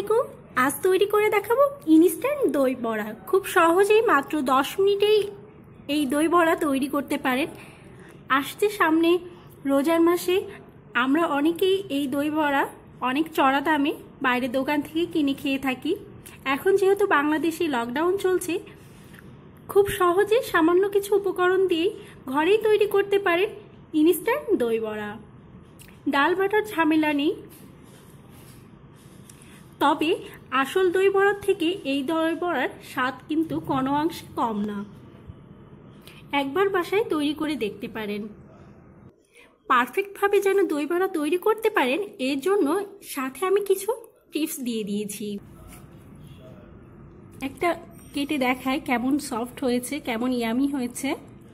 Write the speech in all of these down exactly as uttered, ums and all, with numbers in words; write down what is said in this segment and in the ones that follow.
আলাইকুম। আজ তৈরি করে দেখাবো ইনস্ট্যান্ট দই বড়া। খুব সহজেই মাত্র দশ মিনিটেই এই দই বড়া তৈরি করতে পারেন। আসছে সামনে রোজার মাসে আমরা অনেকেই এই দই বড়া অনেক চড়া দামে বাইরের দোকান থেকে কিনে খেয়ে থাকি। এখন যেহেতু বাংলাদেশে লকডাউন চলছে, খুব সহজে সামান্য কিছু উপকরণ দিয়েই ঘরেই তৈরি করতে পারেন ইনস্ট্যান্ট দই বড়া। ডাল বাটার ঝামেলা নেই, তবে আসল দই বড়ার থেকে এই দই বড়ার স্বাদ কিন্তু কোনো অংশে কম না। একবার বাসায় তৈরি করে দেখতে পারেন। পারফেক্টভাবে যেন দই বড়া তৈরি করতে পারেন, এর জন্য সাথে আমি কিছু টিপস দিয়ে দিয়েছি। একটা কেটে দেখায় কেমন সফট হয়েছে, কেমন ইয়ামি হয়েছে।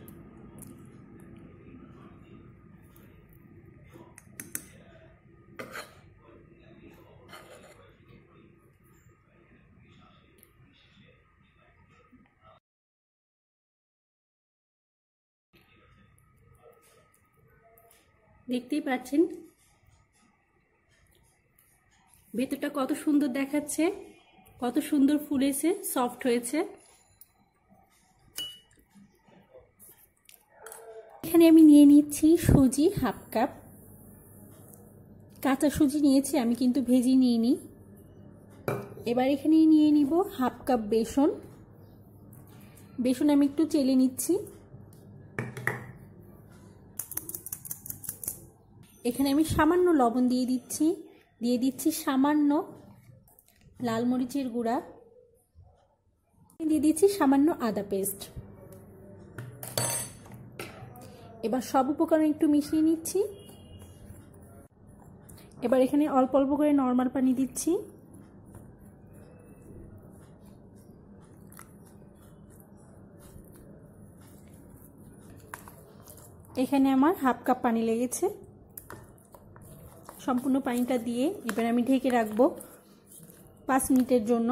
দেখতেই পাচ্ছেন ভেতরটা কত সুন্দর দেখাচ্ছে, কত সুন্দর ফুলেছে, সফট হয়েছে। এখানে আমি নিয়ে নিচ্ছি সুজি হাফ কাপ। কাঁচা সুজি নিয়েছি আমি, কিন্তু ভেজে নিইনি। এবার এখানে নিয়ে নিব হাফ কাপ বেসন। বেসন আমি একটু চেলে নিচ্ছি। এখানে আমি সামান্য লবণ দিয়ে দিচ্ছি, দিয়ে দিচ্ছি সামান্য লাল মরিচের গুঁড়া, দিয়ে দিচ্ছি সামান্য আদা পেস্ট। এবার সব উপকরণ একটু মিশিয়ে নিচ্ছি। এবার এখানে অল্প অল্প করে নর্মাল পানি দিচ্ছি। এখানে আমার হাফ কাপ পানি লেগেছে। সম্পূর্ণ পানিটা দিয়ে এবার আমি ঢেকে রাখবো পাঁচ মিনিটের জন্য।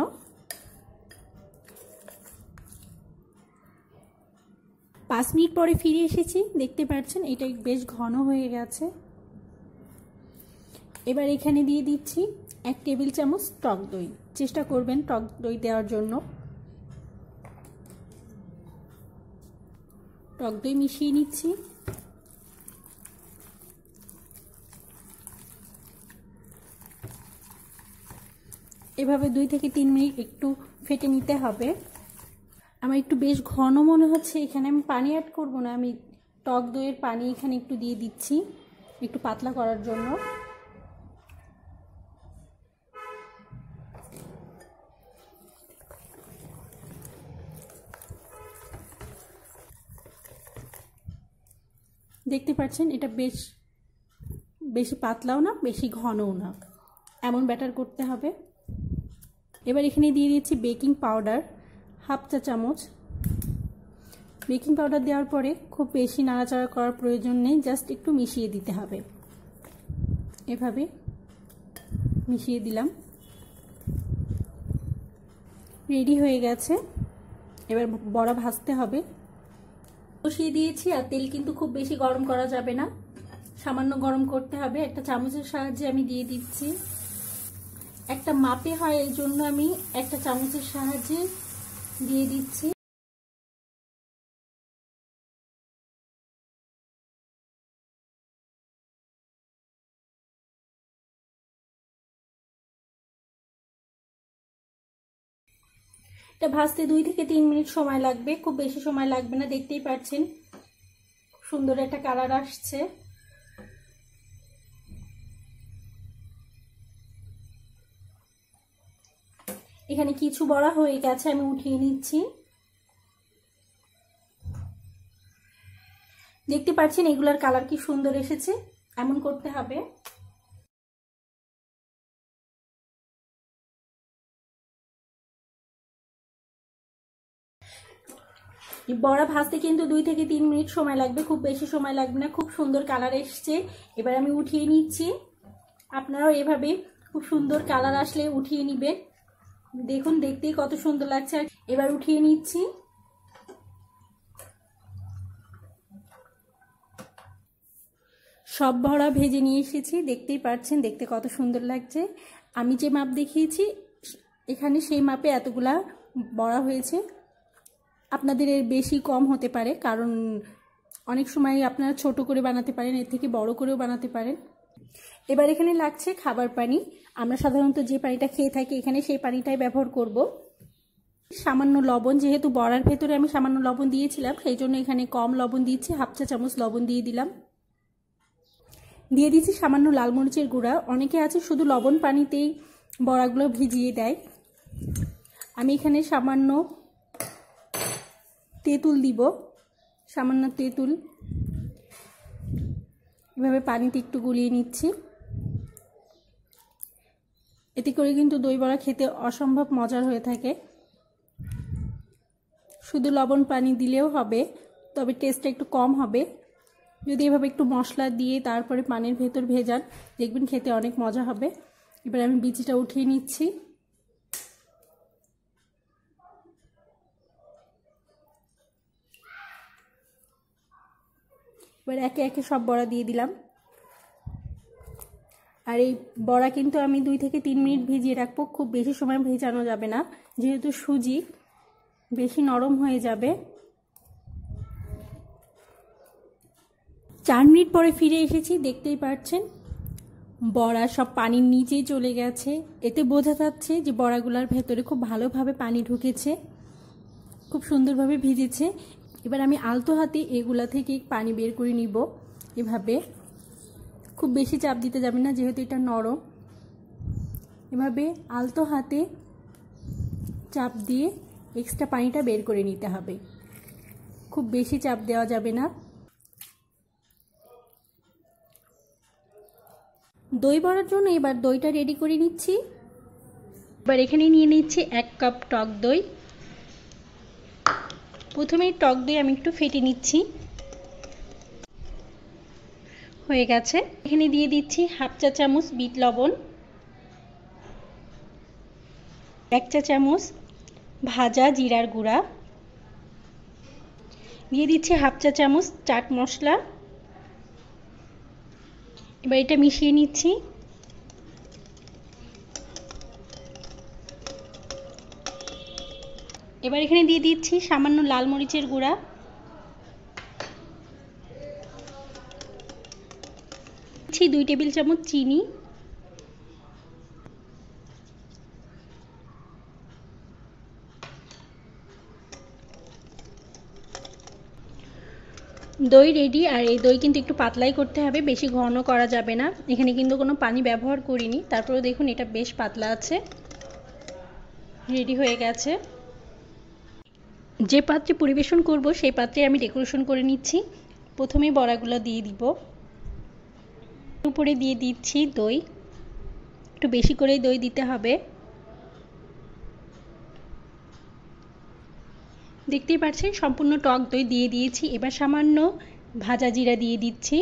পাঁচ মিনিট পরে ফিরে এসেছি, দেখতে পাচ্ছেন এটা বেশ ঘন হয়ে গেছে। এবার এখানে দিয়ে দিচ্ছি এক টেবিল চামচ টক দই। চেষ্টা করবেন টক দই দেওয়ার জন্য। টক দই মিশিয়ে নিচ্ছি। এভাবে দুই থেকে তিন মিনিট একটু ফেটে নিতে হবে। আমার একটু বেশ ঘন মনে হচ্ছে, এখানে আমি পানি অ্যাড করব না, আমি টক দইয়ের পানি এখানে একটু দিয়ে দিচ্ছি একটু পাতলা করার জন্য। দেখতে পাচ্ছেন এটা বেশ বেশি পাতলাও না, বেশি ঘনও না, এমন ব্যাটার করতে হবে। এবার এখানে দিয়ে দিচ্ছি বেকিং পাউডার হাফ চা চামচ। বেকিং পাউডার দেওয়ার পরে খুব বেশি নাড়াচাড়া করার প্রয়োজন নেই, জাস্ট একটু মিশিয়ে দিতে হবে। এভাবে মিশিয়ে দিলাম। রেডি হয়ে গেছে। এবার বড়া ভাজতে হবে। বসিয়ে দিয়েছি, আর তেল কিন্তু খুব বেশি গরম করা যাবে না, সামান্য গরম করতে হবে। একটা চামচের সাহায্যে আমি দিয়ে দিচ্ছি। একটা মাপে হয়, এই জন্য আমি একটা চামচের সাহায্যে দিয়ে দিচ্ছি। এটা ভাজতে দুই থেকে তিন মিনিট সময় লাগবে, খুব বেশি সময় লাগবে না। দেখতেই পাচ্ছেন সুন্দর একটা কালার আসছে। এখানে কিছু বড়া হয়ে গেছে, আমি উঠিয়ে নিচ্ছি। দেখতে পাচ্ছেন এগুলার কালার কি সুন্দর এসেছে, এমন করতে হবে। বড়া ভাজতে কিন্তু দুই থেকে তিন মিনিট সময় লাগবে, খুব বেশি সময় লাগবে না। খুব সুন্দর কালার এসছে, এবার আমি উঠিয়ে নিচ্ছি। আপনারাও এভাবে খুব সুন্দর কালার আসলে উঠিয়ে নিবেন। দেখুন দেখতেই কত সুন্দর লাগছে। এবার উঠিয়ে নিচ্ছি। সব বড়া ভেজে নিয়ে এসেছি, দেখতেই পাচ্ছেন দেখতে কত সুন্দর লাগছে। আমি যে মাপ দেখিয়েছি এখানে সেই মাপে এতগুলা বড়া হয়েছে। আপনাদের এর বেশি কম হতে পারে, কারণ অনেক সময় আপনারা ছোট করে বানাতে পারেন, এর থেকে বড় করেও বানাতে পারেন। এবার এখানে লাগছে খাবার পানি। আমরা সাধারণত যে পানিটা খেয়ে থাকি এখানে সেই পানিটাই ব্যবহার করব। সামান্য লবণ, যেহেতু বড়ার ভেতরে আমি সামান্য লবণ দিয়েছিলাম সেই জন্য এখানে কম লবণ দিয়েছি, হাফ চা চামচ লবণ দিয়ে দিলাম। দিয়ে দিচ্ছি সামান্য লাল মরিচের গুঁড়া। অনেকে আছে শুধু লবণ পানিতেই বড়াগুলো ভিজিয়ে দেয়, আমি এখানে সামান্য তেঁতুল দিব, সামান্য তেঁতুল এভাবে পানিতে একটু গুলিয়ে নিচ্ছি। এতে করে কিন্তু দই বড়া খেতে অসম্ভব মজার হয়ে থাকে। শুধু লবণ পানি দিলেও হবে, তবে টেস্টটা একটু কম হবে। যদি এভাবে একটু মশলা দিয়ে তারপরে পানির ভেতর ভেজান, দেখবেন খেতে অনেক মজা হবে। এবার আমি বিচিটা উঠিয়ে নিচ্ছি। এবার একে একে সব বড়া দিয়ে দিলাম। আর এই বড়া কিন্তু আমি দুই থেকে তিন মিনিট ভিজিয়ে রাখবো, খুব বেশি সময় ভেজানো যাবে না, যেহেতু সুজি বেশি নরম হয়ে যাবে। চার মিনিট পরে ফিরে এসেছি, দেখতেই পাচ্ছেন বড়া সব পানির নিচেই চলে গেছে। এতে বোঝা যাচ্ছে যে বড়াগুলোর ভেতরে খুব ভালোভাবে পানি ঢুকেছে, খুব সুন্দরভাবে ভিজেছে। এবার আমি আলতো হাতে এগুলা থেকে পানি বের করে নিব। এভাবে খুব বেশি চাপ দিতে যাবে না, যেহেতু এটা নরম। এভাবে আলতো হাতে চাপ দিয়ে এক্সট্রা পানিটা বের করে নিতে হবে, খুব বেশি চাপ দেওয়া যাবে না। দই বড়ার জন্য এবার দইটা রেডি করে নিচ্ছি। এবার এখানে নিয়ে নিচ্ছি এক কাপ টক দই। প্রথমেই টক দই আমি একটু ফেটে নিচ্ছি, হয়ে গেছে। এখানে দিয়ে দিচ্ছি হাফ চা চামচ বিট লবণ, এক চা চামচ ভাজা জিরার গুঁড়া, দিয়ে দিচ্ছি হাফ চা চামচ চাট মশলা। এবার এটা মিশিয়ে নিচ্ছি। এবার এখানে দিয়ে দিচ্ছি সামান্য লাল মরিচের গুঁড়া, দিচ্ছি দুই টেবিল চামচ চিনি, দই রেডি। আর এই দই কিন্তু একটু পাতলাই করতে হবে, বেশি ঘন করা যাবে না। এখানে কিন্তু কোনো পানি ব্যবহার করিনি, তারপরেও দেখুন এটা বেশ পাতলা আছে, রেডি হয়ে গেছে। যে পাত্রে পরিবেশন করব সেই পাত্রে আমি ডেকোরেশন করে নিচ্ছি। প্রথমেই বড়াগুলো দিয়ে দিব, উপরে দিয়ে দিচ্ছি দই, একটু বেশি করেই দই দিতে হবে। দেখতেই পাচ্ছেন সম্পূর্ণ টক দই দিয়ে দিয়েছি। এবার সামান্য ভাজা জিরা দিয়ে দিচ্ছি,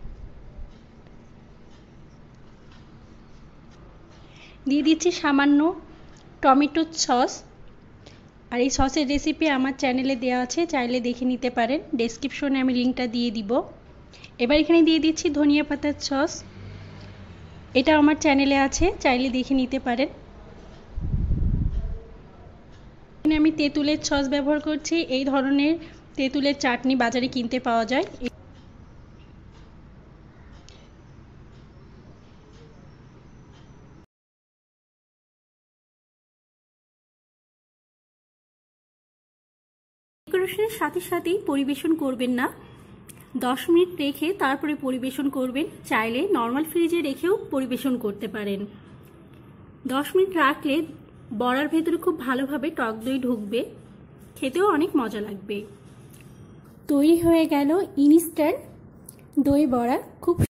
দিয়ে দিচ্ছি সামান্য টমেটো সস। আর এই সসের রেসিপি আমার চ্যানেলে দেওয়া আছে, চাইলে দেখে নিতে পারেন, ডেসক্রিপশনে আমি লিঙ্কটা দিয়ে দিব। এবার এখানে দিয়ে দিচ্ছি ধনিয়া পাতার সস, এটা আমার চ্যানেলে আছে, চাইলে দেখে নিতে পারেন। এখানে আমি তেঁতুলের সস ব্যবহার করছি, এই ধরনের তেঁতুলের চাটনি বাজারে কিনতে পাওয়া যায়। ডেকোরেশনের সাথে সাথেই পরিবেশন করবেন না, দশ মিনিট রেখে তারপরে পরিবেশন করবেন। চাইলে নর্মাল ফ্রিজে রেখেও পরিবেশন করতে পারেন। দশ মিনিট রাখলে বড়ার ভেতরে খুব ভালোভাবে টক দই ঢুকবে, খেতেও অনেক মজা লাগবে। তৈরি হয়ে গেল ইনস্ট্যান্ট দই বড়া। খুব